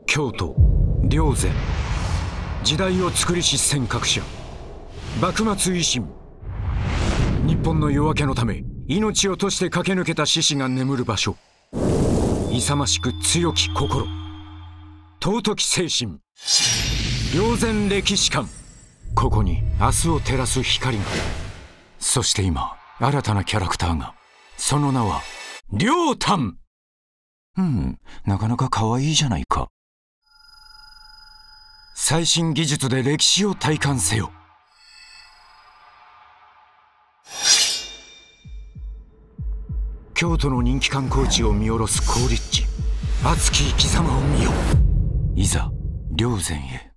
京都霊山、時代を作りし尖閣者、幕末維新。日本の夜明けのため命を賭して駆け抜けた志士が眠る場所。勇ましく強き心、尊き精神、霊山歴史館。ここに明日を照らす光が。そして今新たなキャラクターが。その名は亮丹。なかなか可愛いじゃないか。最新技術で歴史を体感せよ。京都の人気観光地を見下ろす好立地、熱き生き様を見よ。いざ霊山へ。